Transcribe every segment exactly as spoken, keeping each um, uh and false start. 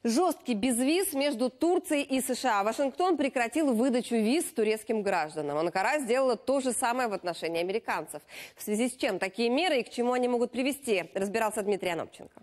Жесткий безвиз между Турцией и США. Вашингтон прекратил выдачу виз турецким гражданам. Анкара сделала то же самое в отношении американцев. В связи с чем такие меры и к чему они могут привести, разбирался Дмитрий Анопченко.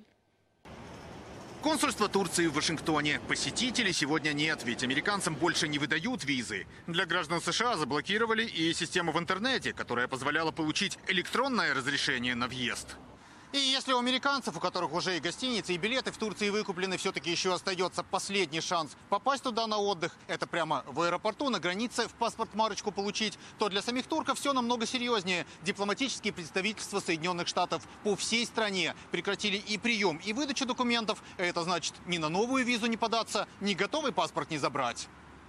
Консульство Турции в Вашингтоне. Посетителей сегодня нет, ведь американцам больше не выдают визы. Для граждан США заблокировали и систему в интернете, которая позволяла получить электронное разрешение на въезд. И если у американцев, у которых уже и гостиницы, и билеты в Турции выкуплены, все-таки еще остается последний шанс попасть туда на отдых, это прямо в аэропорту, на границе в паспорт марочку получить, то для самих турков все намного серьезнее. Дипломатические представительства Соединенных Штатов по всей стране прекратили и прием, и выдачу документов. Это значит, ни на новую визу не податься, ни готовый паспорт не забрать.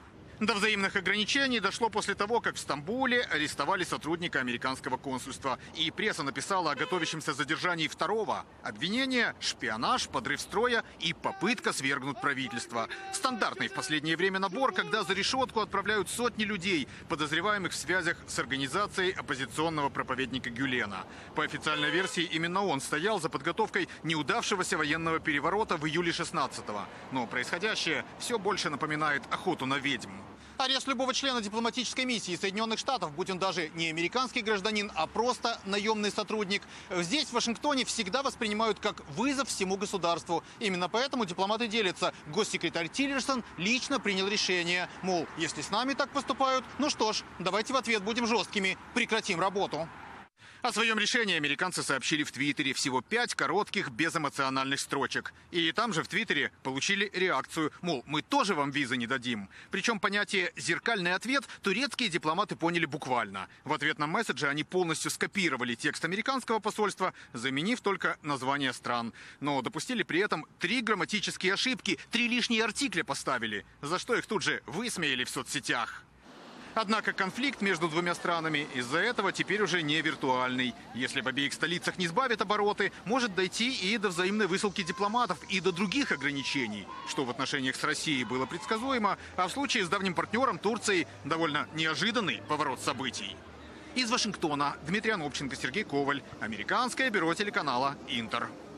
До взаимных ограничений дошло после того, как в Стамбуле арестовали сотрудника американского консульства. И пресса написала о готовящемся задержании второго. Обвинение, шпионаж, подрыв строя и попытка свергнуть правительство. Стандартный в последнее время набор, когда за решетку отправляют сотни людей, подозреваемых в связях с организацией оппозиционного проповедника Гюлена. По официальной версии, именно он стоял за подготовкой неудавшегося военного переворота в июле шестнадцатого. Но происходящее все больше напоминает охоту на ведьм. Арест любого члена дипломатической миссии Соединенных Штатов, будь он даже не американский гражданин, а просто наемный сотрудник, здесь, в Вашингтоне, всегда воспринимают как вызов всему государству. Именно поэтому дипломаты делятся. Госсекретарь Тиллерсон лично принял решение. Мол, если с нами так поступают, ну что ж, давайте в ответ будем жесткими, прекратим работу. О своем решении американцы сообщили в Твиттере. Всего пять коротких, безэмоциональных строчек. И там же в Твиттере получили реакцию, мол, мы тоже вам визы не дадим. Причем понятие «зеркальный ответ» турецкие дипломаты поняли буквально. В ответном месседже они полностью скопировали текст американского посольства, заменив только название стран. Но допустили при этом три грамматические ошибки, три лишние артикля поставили, за что их тут же высмеяли в соцсетях. Однако конфликт между двумя странами из-за этого теперь уже не виртуальный. Если в обеих столицах не сбавят обороты, может дойти и до взаимной высылки дипломатов, и до других ограничений, что в отношениях с Россией было предсказуемо, а в случае с давним партнером Турцией довольно неожиданный поворот событий. Из Вашингтона Дмитрий Анопченко, Сергей Коваль, Американское бюро телеканала «Интер».